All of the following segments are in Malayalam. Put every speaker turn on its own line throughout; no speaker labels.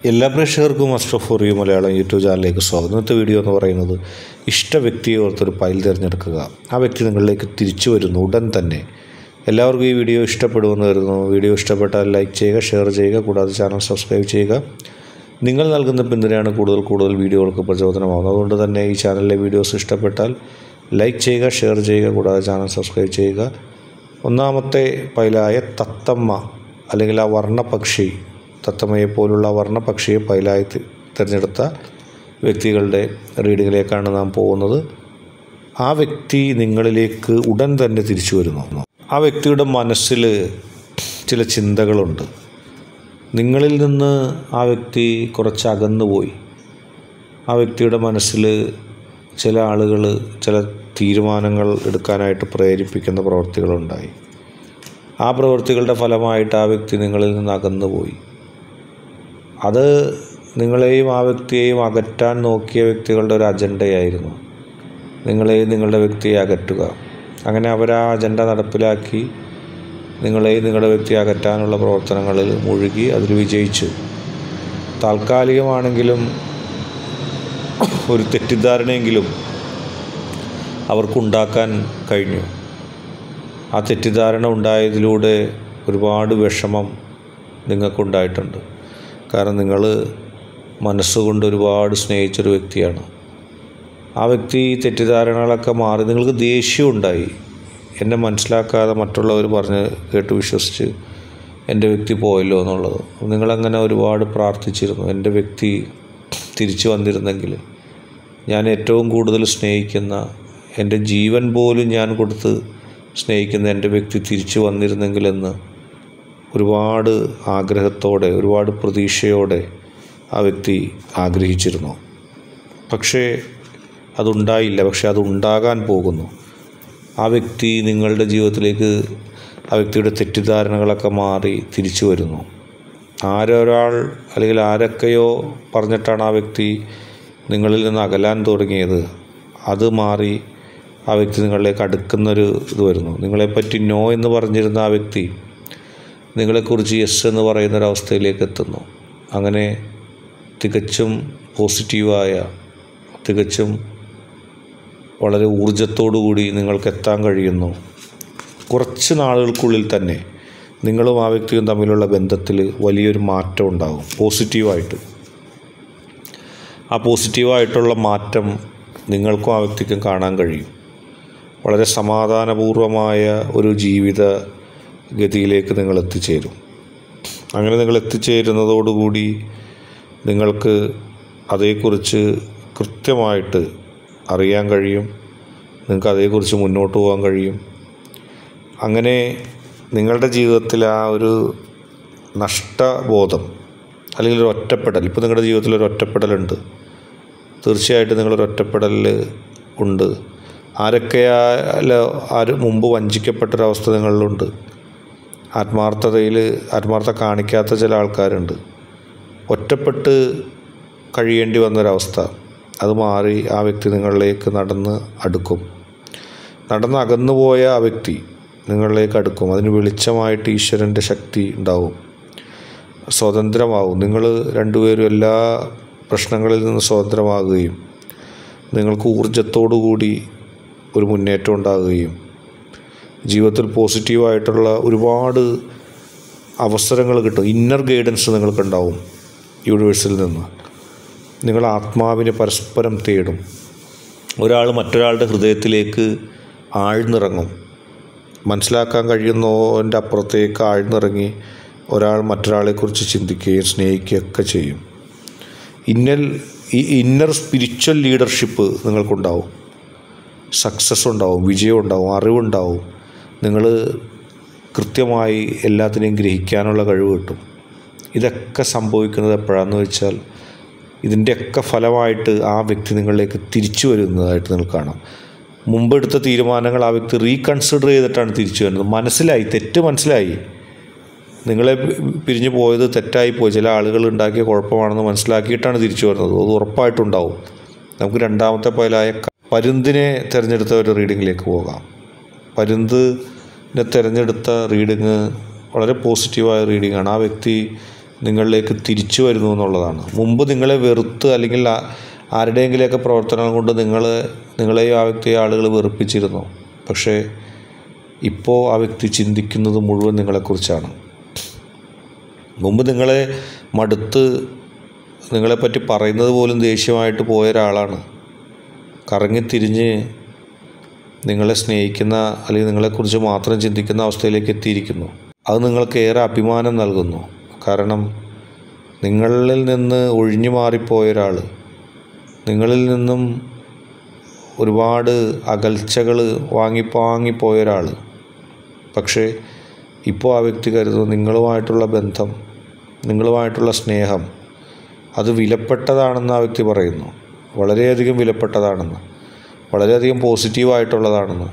എല്ലാ പ്രേക്ഷകർക്കും Ashraf for you Malayalam YouTube ചാനലിലേക്ക് സ്വാഗതം. ഇന്നത്തെ വീഡിയോ എന്ന് പറയുന്നത് ഇഷ്ട വ്യക്തിയെ ഓർത്തൊരു ഫയൽ തിരഞ്ഞെടുക്കുക. ആ വ്യക്തി നിങ്ങളിലേക്ക് തിരിച്ചു വരുന്നു ഉടൻ തന്നെ. എല്ലാവർക്കും ഈ വീഡിയോ ഇഷ്ടപ്പെടുമെന്ന് കരുതുന്നു. വീഡിയോ ഇഷ്ടപ്പെട്ടാൽ ലൈക്ക് ചെയ്യുക, ഷെയർ ചെയ്യുക, കൂടാതെ ചാനൽ സബ്സ്ക്രൈബ് ചെയ്യുക. നിങ്ങൾ നൽകുന്ന പിന്തുണയാണ് കൂടുതൽ വീഡിയോകൾക്ക് പ്രചോദനമാകുന്നത്. അതുകൊണ്ട് തന്നെ ഈ ചാനലിലെ വീഡിയോസ് ഇഷ്ടപ്പെട്ടാൽ ലൈക്ക് ചെയ്യുക, ഷെയർ ചെയ്യുക, കൂടാതെ ചാനൽ സബ്സ്ക്രൈബ് ചെയ്യുക. ഒന്നാമത്തെ ഫയലായ തത്തമ്മ അല്ലെങ്കിൽ ആ വർണ്ണപക്ഷി, തത്തമ്മയെപ്പോലുള്ള വർണ്ണപക്ഷിയെ ഫയലായി തിരഞ്ഞെടുത്ത വ്യക്തികളുടെ റീഡിങ്ങിലേക്കാണ് നാം പോകുന്നത്. ആ വ്യക്തി നിങ്ങളിലേക്ക് ഉടൻ തന്നെ തിരിച്ചു വരുന്നു. ആ വ്യക്തിയുടെ മനസ്സിൽ ചില ചിന്തകളുണ്ട്. നിങ്ങളിൽ നിന്ന് ആ വ്യക്തി കുറച്ച് അകന്നുപോയി. ആ വ്യക്തിയുടെ മനസ്സിൽ ചില ആളുകൾ ചില തീരുമാനങ്ങൾ എടുക്കാനായിട്ട് പ്രേരിപ്പിക്കുന്ന പ്രവൃത്തികളുണ്ടായി. ആ പ്രവൃത്തികളുടെ ഫലമായിട്ട് ആ വ്യക്തി നിങ്ങളിൽ നിന്ന് അകന്നുപോയി. അത് നിങ്ങളെയും ആ വ്യക്തിയെയും അകറ്റാൻ നോക്കിയ വ്യക്തികളുടെ ഒരു അജണ്ടയായിരുന്നു. നിങ്ങളെയും നിങ്ങളുടെ വ്യക്തിയെ അകറ്റുക. അങ്ങനെ അവർ ആ അജണ്ട നടപ്പിലാക്കി നിങ്ങളെയും നിങ്ങളുടെ വ്യക്തിയെ അകറ്റാനുള്ള പ്രവർത്തനങ്ങളിൽ മുഴുകി അതിൽ വിജയിച്ചു. താൽക്കാലികമാണെങ്കിലും ഒരു തെറ്റിദ്ധാരണയെങ്കിലും അവർക്കുണ്ടാക്കാൻ കഴിഞ്ഞു. ആ തെറ്റിദ്ധാരണ ഉണ്ടായതിലൂടെ ഒരുപാട് വിഷമം നിങ്ങൾക്കുണ്ടായിട്ടുണ്ട്. കാരണം നിങ്ങൾ മനസ്സുകൊണ്ട് ഒരുപാട് സ്നേഹിച്ചൊരു വ്യക്തിയാണ്. ആ വ്യക്തി തെറ്റിദ്ധാരണകളൊക്കെ മാറി നിങ്ങൾക്ക് ദേഷ്യം ഉണ്ടായി. എന്നെ മനസ്സിലാക്കാതെ മറ്റുള്ളവർ പറഞ്ഞ് കേട്ട് വിശ്വസിച്ച് എൻ്റെ വ്യക്തി പോയല്ലോ എന്നുള്ളത്. നിങ്ങളങ്ങനെ ഒരുപാട് പ്രാർത്ഥിച്ചിരുന്നു, എൻ്റെ വ്യക്തി തിരിച്ചു വന്നിരുന്നെങ്കിൽ, ഞാൻ ഏറ്റവും കൂടുതൽ സ്നേഹിക്കുന്ന, എൻ്റെ ജീവൻ പോലും ഞാൻ കൊടുത്ത് സ്നേഹിക്കുന്ന എൻ്റെ വ്യക്തി തിരിച്ചു വന്നിരുന്നെങ്കിലെന്ന് ഒരുപാട് ആഗ്രഹത്തോടെ, ഒരുപാട് പ്രതീക്ഷയോടെ ആ വ്യക്തി ആഗ്രഹിച്ചിരുന്നു. പക്ഷേ അതുണ്ടായില്ല. പക്ഷേ അതുണ്ടാകാൻ പോകുന്നു. ആ വ്യക്തി നിങ്ങളുടെ ജീവിതത്തിലേക്ക്, ആ വ്യക്തിയുടെ തെറ്റിദ്ധാരണകളൊക്കെ മാറി തിരിച്ചു വരുന്നു. ആരൊരാൾ അല്ലെങ്കിൽ ആരൊക്കെയോ പറഞ്ഞിട്ടാണ് ആ വ്യക്തി നിങ്ങളിൽ നിന്ന് അകലാൻ തുടങ്ങിയത്, അത് മാറി ആ വ്യക്തി നിങ്ങളിലേക്ക് അടുക്കുന്നൊരു ഇത് വരുന്നു. നിങ്ങളെപ്പറ്റി നോ എന്ന് പറഞ്ഞിരുന്ന ആ വ്യക്തി നിങ്ങളെക്കുറിച്ച് യെസ് എന്ന് പറയുന്നൊരവസ്ഥയിലേക്ക് എത്തുന്നു. അങ്ങനെ തികച്ചും പോസിറ്റീവായ, തികച്ചും വളരെ ഊർജത്തോടുകൂടി നിങ്ങൾക്ക് എത്താൻ കഴിയുന്നു. കുറച്ച് നാളുകൾക്കുള്ളിൽ തന്നെ നിങ്ങളും ആ വ്യക്തിയും തമ്മിലുള്ള ബന്ധത്തിൽ വലിയൊരു മാറ്റം ഉണ്ടാകും, പോസിറ്റീവായിട്ട്. ആ പോസിറ്റീവായിട്ടുള്ള മാറ്റം നിങ്ങൾക്കും ആ വ്യക്തിക്കും കാണാൻ കഴിയും. വളരെ സമാധാനപൂർവമായ ഒരു ജീവിത ഗതിയിലേക്ക് നിങ്ങൾ എത്തിച്ചേരും. അങ്ങനെ നിങ്ങൾ എത്തിച്ചേരുന്നതോടുകൂടി നിങ്ങൾക്ക് അതേക്കുറിച്ച് കൃത്യമായിട്ട് അറിയാൻ കഴിയും. നിങ്ങൾക്ക് അതേക്കുറിച്ച് മുന്നോട്ട് പോകാൻ കഴിയും. അങ്ങനെ നിങ്ങളുടെ ജീവിതത്തിൽ ആ ഒരു നഷ്ടബോധം അല്ലെങ്കിൽ ഒരു ഒറ്റപ്പെടൽ, ഇപ്പോൾ നിങ്ങളുടെ ജീവിതത്തിൽ ഒരു ഒറ്റപ്പെടലുണ്ട്. തീർച്ചയായിട്ടും നിങ്ങളൊരു ഒറ്റപ്പെടലിൽ ഉണ്ട്. ആരും മുമ്പ് വഞ്ചിക്കപ്പെട്ടൊരവസ്ഥ നിങ്ങളിലുണ്ട്. ആത്മാർത്ഥത കാണിക്കാത്ത ചില ആൾക്കാരുണ്ട്. ഒറ്റപ്പെട്ട് കഴിയേണ്ടി വന്നൊരവസ്ഥ, അത് മാറി ആ വ്യക്തി നിങ്ങളിലേക്ക് നടന്ന് അകന്നുപോയ ആ വ്യക്തി നിങ്ങളിലേക്ക് അടുക്കും. അതിന് വെളിച്ചമായിട്ട് ഈശ്വരൻ്റെ ശക്തി ഉണ്ടാവും, സ്വതന്ത്രമാവും. നിങ്ങൾ രണ്ടുപേരും എല്ലാ പ്രശ്നങ്ങളിൽ നിന്ന് സ്വതന്ത്രമാകുകയും നിങ്ങൾക്ക് ഊർജത്തോടുകൂടി ഒരു മുന്നേറ്റം ഉണ്ടാകുകയും ജീവിതത്തിൽ പോസിറ്റീവായിട്ടുള്ള ഒരുപാട് അവസരങ്ങൾ കിട്ടും. ഇന്നർ ഗൈഡൻസ് നിങ്ങൾക്കുണ്ടാവും യൂണിവേഴ്സിൽ നിന്ന്. നിങ്ങൾ ആത്മാവിനെ പരസ്പരം തേടും. ഒരാൾ മറ്റൊരാളുടെ ഹൃദയത്തിലേക്ക് ആഴ്ന്നിറങ്ങും. മനസ്സിലാക്കാൻ കഴിയുന്നതിൻ്റെ അപ്പുറത്തേക്ക് ആഴ്ന്നിറങ്ങി ഒരാൾ മറ്റൊരാളെക്കുറിച്ച് ചിന്തിക്കുകയും സ്നേഹിക്കുകയൊക്കെ ചെയ്യും. ഇന്നർ സ്പിരിച്വൽ ലീഡർഷിപ്പ് നിങ്ങൾക്കുണ്ടാവും. സക്സസ് ഉണ്ടാവും, വിജയം ഉണ്ടാവും, അറിവുണ്ടാവും. നിങ്ങൾ കൃത്യമായി എല്ലാത്തിനെയും ഗ്രഹിക്കാനുള്ള കഴിവ് കിട്ടും. ഇതൊക്കെ സംഭവിക്കുന്നത് എപ്പോഴാണെന്ന് വെച്ചാൽ ഇതിൻ്റെയൊക്കെ ഫലമായിട്ട് ആ വ്യക്തി നിങ്ങളിലേക്ക് തിരിച്ചു വരുന്നതായിട്ട് നിങ്ങൾക്ക് കാണാം. മുമ്പെടുത്ത തീരുമാനങ്ങൾ ആ വ്യക്തി റീകൺസിഡർ ചെയ്തിട്ടാണ് തിരിച്ചു വരുന്നത്. തെറ്റ് മനസ്സിലായി. നിങ്ങളെ പിരിഞ്ഞു പോയത് തെറ്റായിപ്പോയി, ചില ആളുകൾ ഉണ്ടാക്കിയ കുഴപ്പമാണെന്ന് മനസ്സിലാക്കിയിട്ടാണ് തിരിച്ചു വരുന്നത്. അത് ഉറപ്പായിട്ടുണ്ടാവും. നമുക്ക് രണ്ടാമത്തെ ഫയലായ പരുന്തിനെ തിരഞ്ഞെടുത്ത ഒരു റീഡിങ്ങിലേക്ക് പോകാം. പരുന്തിനെ തിരഞ്ഞെടുത്ത റീഡിങ് വളരെ പോസിറ്റീവായ റീഡിങ്ങാണ്. ആ വ്യക്തി നിങ്ങളിലേക്ക് തിരിച്ചു വരുന്നു എന്നുള്ളതാണ്. മുമ്പ് നിങ്ങളെ വെറുത്ത് അല്ലെങ്കിൽ ആരുടെയെങ്കിലുമൊക്കെ പ്രവർത്തനം കൊണ്ട് നിങ്ങളെയും ആ വ്യക്തിയെ ആളുകൾ വെറുപ്പിച്ചിരുന്നു. പക്ഷേ ഇപ്പോൾ ആ വ്യക്തി ചിന്തിക്കുന്നത് മുഴുവൻ നിങ്ങളെക്കുറിച്ചാണ്. മുമ്പ് നിങ്ങളെ മടുത്ത് നിങ്ങളെപ്പറ്റി പറയുന്നത് പോലും ദേഷ്യമായിട്ട് പോയ ഒരാളാണ് കറങ്ങിത്തിരിഞ്ഞ് നിങ്ങളെ സ്നേഹിക്കുന്ന അല്ലെങ്കിൽ നിങ്ങളെക്കുറിച്ച് മാത്രം ചിന്തിക്കുന്ന അവസ്ഥയിലേക്ക് എത്തിയിരിക്കുന്നു. അത് നിങ്ങൾക്ക് ഏറെ അഭിമാനം നൽകുന്നു. കാരണം നിങ്ങളിൽ നിന്ന് ഒഴിഞ്ഞു മാറിപ്പോയ ഒരാൾ, നിങ്ങളിൽ നിന്നും ഒരുപാട് അകൽച്ചകൾ വാങ്ങിപ്പോയ ഒരാൾ, പക്ഷേ ഇപ്പോൾ ആ വ്യക്തി കരുതുന്നു നിങ്ങളുമായിട്ടുള്ള ബന്ധം, നിങ്ങളുമായിട്ടുള്ള സ്നേഹം അത് വിലപ്പെട്ടതാണെന്ന് ആ വ്യക്തി പറയുന്നു. വളരെയധികം വിലപ്പെട്ടതാണെന്ന്, വളരെയധികം പോസിറ്റീവായിട്ടുള്ളതാണെന്ന്,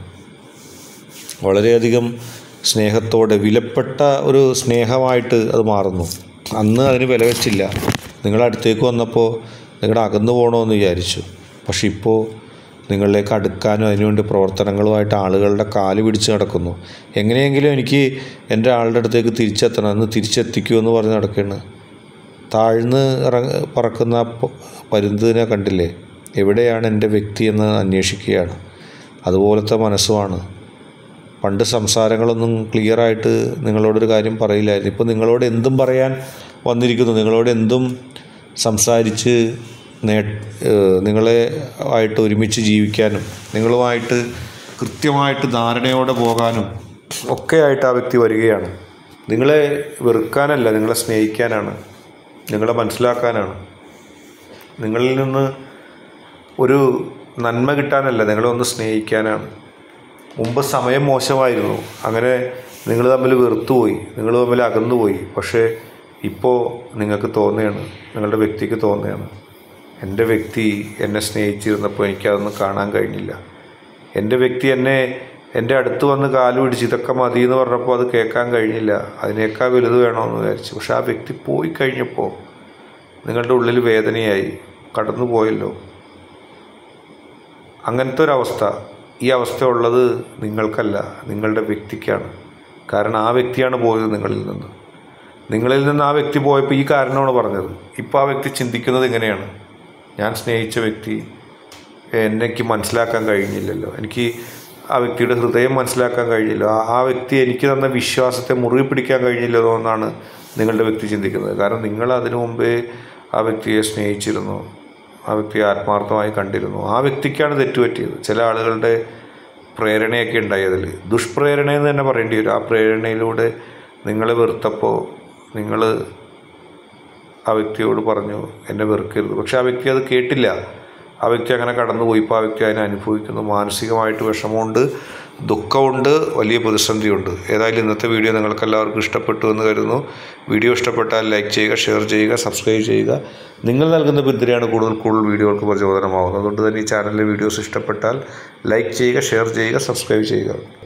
വളരെയധികം സ്നേഹത്തോടെ വിലപ്പെട്ട ഒരു സ്നേഹമായിട്ട് അത് മാറുന്നു. അന്ന് അതിന് വില വെച്ചില്ല. നിങ്ങളടുത്തേക്ക് വന്നപ്പോൾ നിങ്ങളുടെ അകന്നു പോകണമെന്ന് വിചാരിച്ചു. പക്ഷെ ഇപ്പോൾ നിങ്ങളിലേക്ക് അടുക്കാനും അതിനുവേണ്ടി പ്രവർത്തനങ്ങളുമായിട്ട് ആളുകളുടെ കാല് പിടിച്ച് നടക്കുന്നു. എങ്ങനെയെങ്കിലും എനിക്ക് എൻ്റെ ആളുടെ അടുത്തേക്ക് തിരിച്ചെത്തണം, എന്ന് തിരിച്ചെത്തിക്കുമെന്ന് പറഞ്ഞ് നടക്കുകയാണ്. താഴ്ന്ന് പറക്കുന്ന പരുന്തിനെ കണ്ടില്ലേ, എവിടെയാണ് എൻ്റെ വ്യക്തി എന്ന് അന്വേഷിക്കുകയാണ്. അതുപോലത്തെ മനസ്സുമാണ്. പണ്ട് സംസാരങ്ങളൊന്നും ക്ലിയറായിട്ട് നിങ്ങളോടൊരു കാര്യം പറയില്ലായിരുന്നു. ഇപ്പോൾ നിങ്ങളോട് എന്തും പറയാൻ വന്നിരിക്കുന്നു. നിങ്ങളോട് എന്തും സംസാരിച്ച് നിങ്ങളെ ആയിട്ട് ഒരുമിച്ച് ജീവിക്കാനും നിങ്ങളുമായിട്ട് കൃത്യമായിട്ട് ധാരണയോടെ പോകാനും ഒക്കെയായിട്ട് ആ വ്യക്തി വരികയാണ്. നിങ്ങളെ വെറുക്കാനല്ല, നിങ്ങളെ സ്നേഹിക്കാനാണ്, നിങ്ങളെ മനസ്സിലാക്കാനാണ്. നിങ്ങളിൽ നിന്ന് ഒരു നന്മ കിട്ടാനല്ല, നിങ്ങളെ ഒന്ന് സ്നേഹിക്കാനാണ്. മുമ്പ് സമയം മോശമായിരുന്നു, അങ്ങനെ നിങ്ങൾ തമ്മിൽ വെറുത്തുപോയി, നിങ്ങൾ തമ്മിൽ അകന്നുപോയി. പക്ഷേ ഇപ്പോൾ നിങ്ങൾക്ക് തോന്നുകയാണ്, നിങ്ങളുടെ വ്യക്തിക്ക് തോന്നുകയാണ്, എൻ്റെ വ്യക്തി എന്നെ സ്നേഹിച്ചിരുന്നപ്പോൾ എനിക്കതൊന്നും കാണാൻ കഴിഞ്ഞില്ല. എൻ്റെ വ്യക്തി എൻ്റെ അടുത്ത് വന്ന് കാല് പിടിച്ച് ഇതൊക്കെ മതി എന്ന് പറഞ്ഞപ്പോൾ അത് കേൾക്കാൻ കഴിഞ്ഞില്ല, അതിനേക്കാൾ വലുത് വേണമെന്ന് വിചാരിച്ചു. പക്ഷെ ആ വ്യക്തി പോയി കഴിഞ്ഞപ്പോൾ നിങ്ങളുടെ ഉള്ളിൽ വേദനയായി, കടന്നു പോയല്ലോ. അങ്ങനത്തെ ഒരവസ്ഥ, ഈ അവസ്ഥ ഉള്ളത് നിങ്ങൾക്കല്ല, നിങ്ങളുടെ വ്യക്തിക്കാണ്. കാരണം ആ വ്യക്തിയാണ് പോയത് നിങ്ങളിൽ നിന്ന് ആ വ്യക്തി പോയപ്പോൾ ഈ കാരണമാണ് പറഞ്ഞത്. ഇപ്പോൾ ആ വ്യക്തി ചിന്തിക്കുന്നത് എങ്ങനെയാണ്, ഞാൻ സ്നേഹിച്ച വ്യക്തി എനിക്ക് മനസ്സിലാക്കാൻ കഴിഞ്ഞില്ലല്ലോ, എനിക്ക് ആ വ്യക്തിയുടെ ഹൃദയം മനസ്സിലാക്കാൻ കഴിഞ്ഞില്ല, ആ വ്യക്തി എനിക്ക് തന്ന വിശ്വാസത്തെ മുറുകെ പിടിക്കാൻ കഴിഞ്ഞില്ലല്ലോ എന്നാണ് നിങ്ങളുടെ വ്യക്തി ചിന്തിക്കുന്നത്. കാരണം നിങ്ങൾ അതിനു മുമ്പേ ആ വ്യക്തിയെ സ്നേഹിച്ചിരുന്നു, ആ വ്യക്തിയെ ആത്മാർത്ഥമായി കണ്ടിരുന്നു. ആ വ്യക്തിക്കാണ് തെറ്റുപറ്റിയത്. ചില ആളുകളുടെ പ്രേരണയൊക്കെ ഉണ്ടായി, അതിൽ ദുഷ്പ്രേരണയെന്ന് തന്നെ പറയേണ്ടി വരും. ആ പ്രേരണയിലൂടെ നിങ്ങളെ വെറുത്തപ്പോൾ നിങ്ങൾ ആ വ്യക്തിയോട് പറഞ്ഞു എന്നെ വെറുക്കരുത്. പക്ഷെ ആ വ്യക്തി അത് കേട്ടില്ല. ആ വ്യക്തി അങ്ങനെ കടന്നുപോയി. ഇപ്പോൾ ആ വ്യക്തി അതിനെ അനുഭവിക്കുന്നു. മാനസികമായിട്ട് വിഷമമുണ്ട്, ദുഃഖമുണ്ട്, വലിയ പ്രതിസന്ധിയുണ്ട്. ഏതായാലും ഇന്നത്തെ വീഡിയോ നിങ്ങൾക്കെല്ലാവർക്കും ഇഷ്ടപ്പെട്ടു എന്ന് കരുതുന്നു. വീഡിയോ ഇഷ്ടപ്പെട്ടാൽ ലൈക്ക് ചെയ്യുക, ഷെയർ ചെയ്യുക, സബ്സ്ക്രൈബ് ചെയ്യുക. നിങ്ങൾ നൽകുന്ന പിന്തുണയാണ് കൂടുതൽ വീഡിയോകൾക്ക് പ്രചോദനമാകുന്നത്. അതുകൊണ്ട് തന്നെ ഈ ചാനലിലെ വീഡിയോസ് ഇഷ്ടപ്പെട്ടാൽ ലൈക്ക് ചെയ്യുക, ഷെയർ ചെയ്യുക, സബ്സ്ക്രൈബ് ചെയ്യുക.